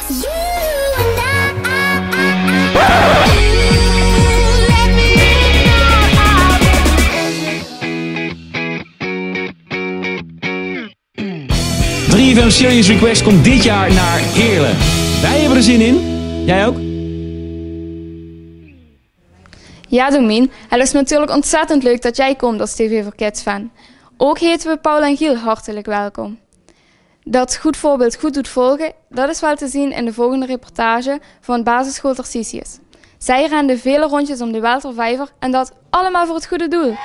FM Serious Request komt dit jaar naar Heerlen. Wij hebben er zin in. Jij ook? Ja, Domien. Het is natuurlijk ontzettend leuk dat jij komt als TV voor Kids fan. Ook heten we Paul en Giel hartelijk welkom. Dat goed voorbeeld goed doet volgen, dat is wel te zien in de volgende reportage van basisschool Tarcisius. Zij renden vele rondjes om de Weltervijver en dat allemaal voor het goede doel.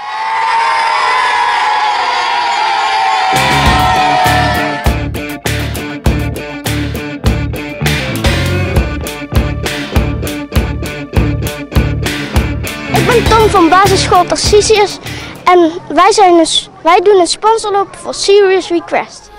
Ik ben Tom van basisschool Tarcisius en wij doen een sponsorloop voor Serious Request.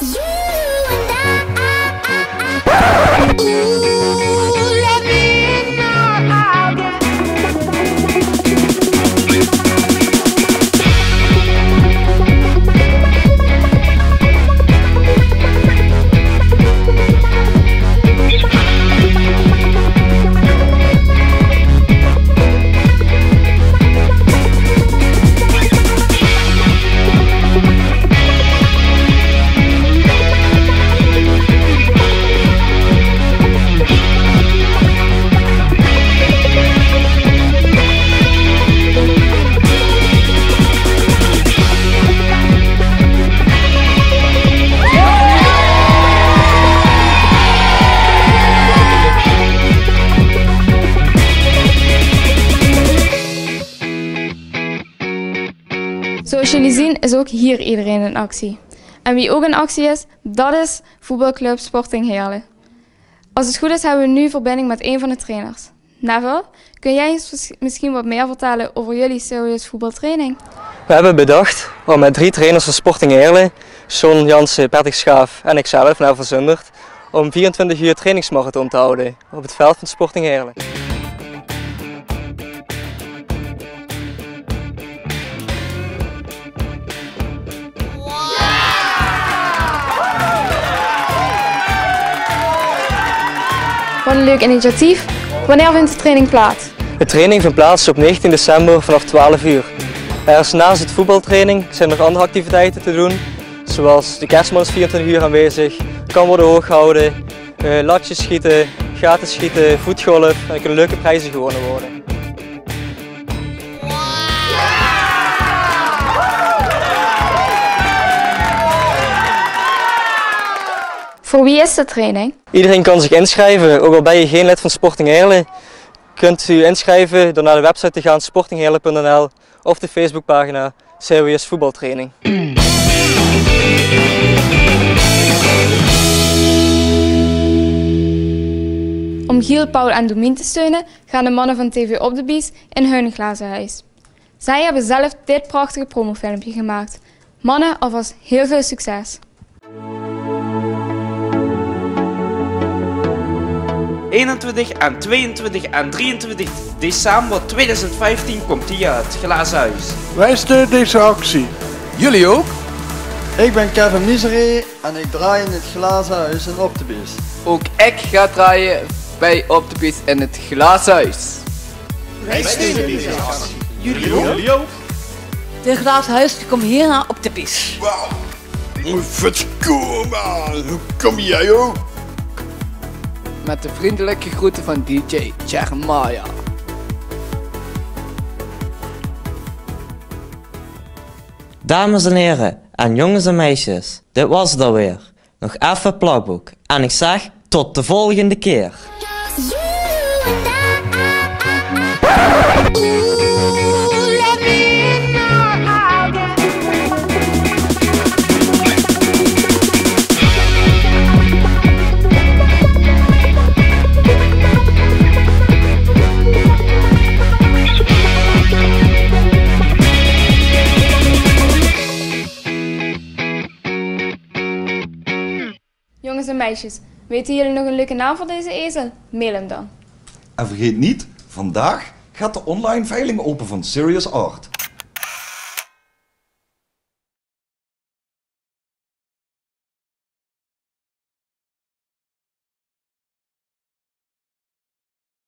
Zoals jullie zien is ook hier iedereen in actie. En wie ook in actie is, dat is voetbalclub Sporting Heerlen. Als het goed is hebben we nu verbinding met een van de trainers. Neville, kun jij eens misschien wat meer vertellen over jullie Serious voetbaltraining? We hebben bedacht om met 3 trainers van Sporting Heerlen, John Jansen, Bertig Schaaf en ikzelf, Neville Zundert, om 24 uur trainingsmarathon te houden op het veld van Sporting Heerlen. Wat een leuk initiatief. Wanneer vindt de training plaats? De training vindt plaats op 19 december vanaf 12 uur. Naast het voetbaltraining zijn er andere activiteiten te doen, zoals de kerstman is 24 uur aanwezig, kan worden hooggehouden, latjes schieten, gaten schieten, voetgolf en er kunnen leuke prijzen gewonnen worden. Voor wie is de training? Iedereen kan zich inschrijven, ook al ben je geen lid van Sporting Heerlen. Kunt u inschrijven door naar de website te gaan sportingheerlen.nl of de Facebookpagina Serious Voetbaltraining. Om Giel, Paul en Domien te steunen gaan de mannen van TV Op de Bies in hun glazen huis. Zij hebben zelf dit prachtige promofilmpje gemaakt. Mannen, alvast heel veel succes! 21 en 22 en 23 december 2015 komt hij uit, Glazen Huis. Wij steunen deze actie. Jullie ook? Ik ben Kevin Misery en ik draai in het Glazen Huis in Op de Bies. Ook ik ga draaien bij Op de Bies in het Glazen Huis. Wij steunen deze actie. Jullie ook? De Glazen Huis komt hierna Op de Bies. Wauw. Verskomen. Hoe kom jij ook? Met de vriendelijke groeten van DJ Jeremiah. Dames en heren, en jongens en meisjes, dit was het alweer. Nog even plakboek. En ik zeg, tot de volgende keer. Jongens en meisjes, weten jullie nog een leuke naam voor deze ezel? Mail hem dan. En vergeet niet, vandaag gaat de online veiling open van Serious Art.